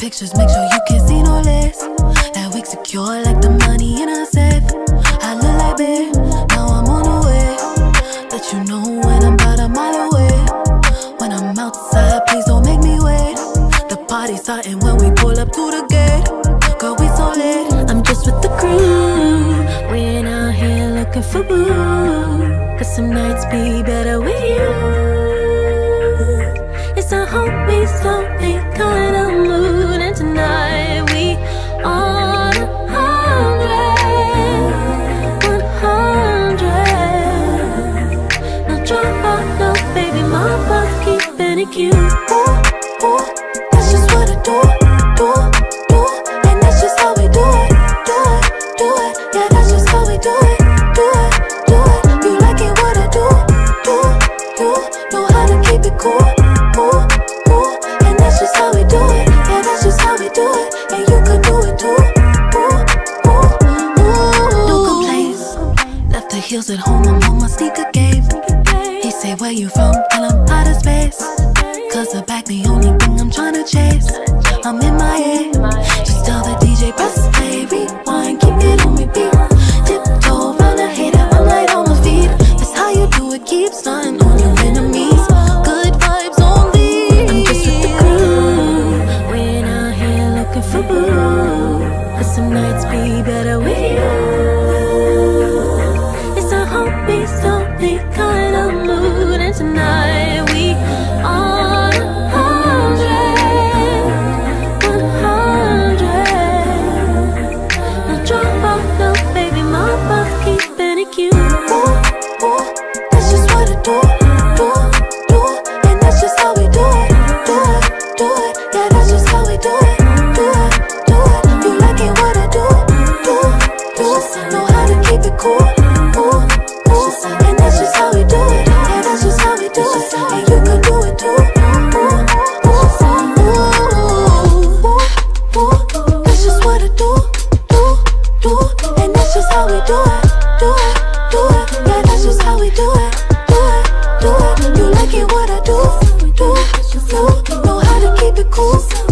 pictures, make sure you can see no less. That wig secure like the money in a safe. I look like babe, now I'm on the way. Let you know when I'm about a mile away. When I'm outside, please don't make me wait. The party's starting when we pull up to the gate. Girl, we so late. I'm just with the crew. We ain't out here looking for boo. Cause some nights be better with you. It's a homie, slowly kind of mood. And tonight we on 100. No drama, no baby, my boss keeping it cute. Ooh, ooh, that's just what I do, do, do. And that's just how we do it, do it, do it. Yeah, that's just how we do it, do it, do it. You like it what I do, do, do. Know how to keep it cool, ooh, ooh. And that's just how we do it, yeah, that's just how we do it. And you could do it too, ooh, ooh, ooh. No complaints, left the heels at home, I'm on my sneaker game. He say, where you from? Tell him out of space. Cause the back the only thing I'm tryna chase. I'm in my head. Just tell the DJ, press play, rewind, keep it on repeat. Tiptoe around a hater, I'm light on my feet. That's how you do it, keep stunting on your enemies. Good vibes only. I'm just with the crew. We ain't out here looking for boo. Cause some nights be better with you. It's a homie, slowly kind of mood. And tonight we on 100. No drama, no baby, my boss keeping it cute. Ooh, ooh, that's just what I do, do, do. And that's just how we do it, do it, do it. Yeah, that's just how we do it, do it, do it. You like it what I do, do, do. Know how to keep it cool, ooh, ooh. And that's just how we do it, yeah, that's just how we do it. And you could do it too, ooh, ooh, ooh, ooh. That's just what I do, do, do. And that's just how we do it, do it, do it. Yeah, that's just how we do it, do it, do it. You like it what I do, do, do. Know how to keep it cool.